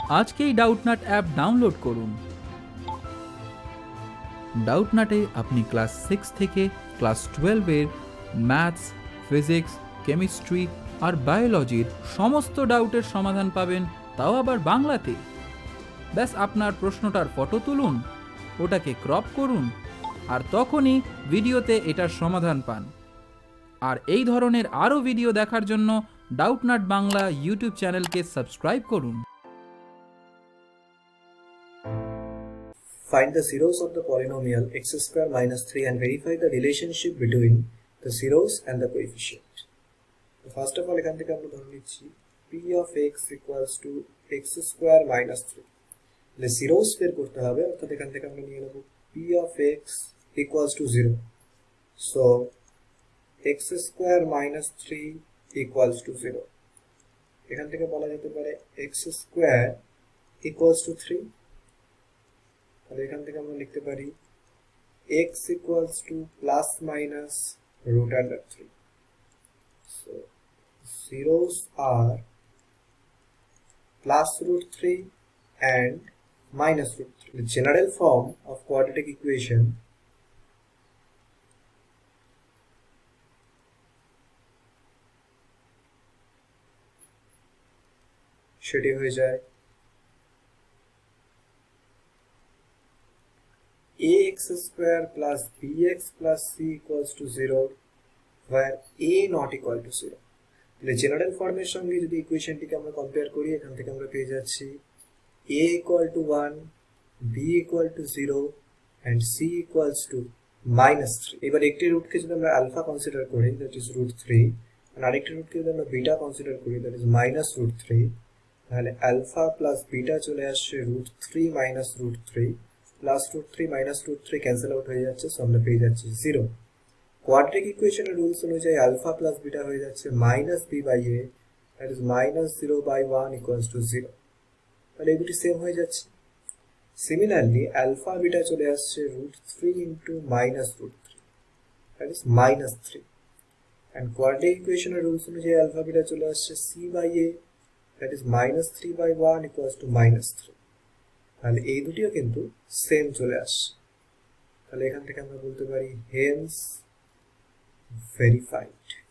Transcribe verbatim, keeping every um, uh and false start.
আজকেই Doubtnut app download করুন। ডাউটনাটে আপনি ক্লাস সিক্স থেকে ক্লাস টুয়েলভের ম্যাথস, ফিজিক্স, কেমিস্ট্রি আর বায়োলজির সমস্ত ডাউটের সমাধান পাবেন, তাও আবার বাংলাতে। ব্যাস আপনার প্রশ্নটার ফটো তুলুন, ওটাকে ক্রপ করুন, আর তখনই ভিডিওতে এটার সমাধান পান। আর এই ধরনের আরও ভিডিও দেখার জন্য ডাউটনাট বাংলা ইউটিউব চ্যানেলকে সাবস্ক্রাইব করুন। Find the zeros of the polynomial x square minus three and verify the relationship between the zeros and the coefficient. So first of all, এখান থেকে আমরা ধরে নিচ্ছি p of x equals to x square minus three. তাহলে zeros বের করতে হবে, অর্থাৎ এখান থেকে আমরা নিয়ে নেব p of x equals to zero. So x square minus three equals to zero. এখান থেকে বলা যেতে পারে x square equals to three. তাহলে এখান থেকে আমরা লিখতে পারি x equals to plus minus root under three. So zeros are plus root three and minus root three. The general form of quadratic equation সেটি হয়ে যায় ax square plus bx plus c equals to zero where a not equal to zero. তাহলে general ফর্মের সঙ্গে যদি ইকুয়েশনটিকে আমরা compare করি, এখান থেকে আমরা পেয়ে যাচ্ছি a equal to one, b equal to zero and c equals to minus three. এবার একটি রুটকে যদি আমরা আলফা কনসিডার করি, that is root three, আর আরেকটি রুটকে যদি আমরা বিটা কনসিডার করি, that is minus root three, তাহলে আলফা প্লাস বিটা চলে আসছে root three minus root three. Plus root three minus root three cancel out হয়ে যাচ্ছে, সো আমরা পেয়ে যাচ্ছি জিরো। কোয়াড্রিক ইকুয়েশনের রুলস অনুযায়ী আলফা প্লাস বিটা হয়ে যাচ্ছে minus b by a, that is minus zero by one equals to zero. তাহলে এই দুটি সেম হয়ে যাচ্ছে। সিমিলারলি আলফা বিটা চলে আসছে root three into minus root three, that is minus three. And quadratic ইকুয়েশনের রুলস অনুযায়ী আলফা বিটা চলে আসছে c by a, that is minus three by one equals to minus three. তাহলে এই দুটিও কিন্তু same চলে আসছে। তাহলে এখান থেকে আমরা বলতে পারি হেন্স ভেরিফাইড।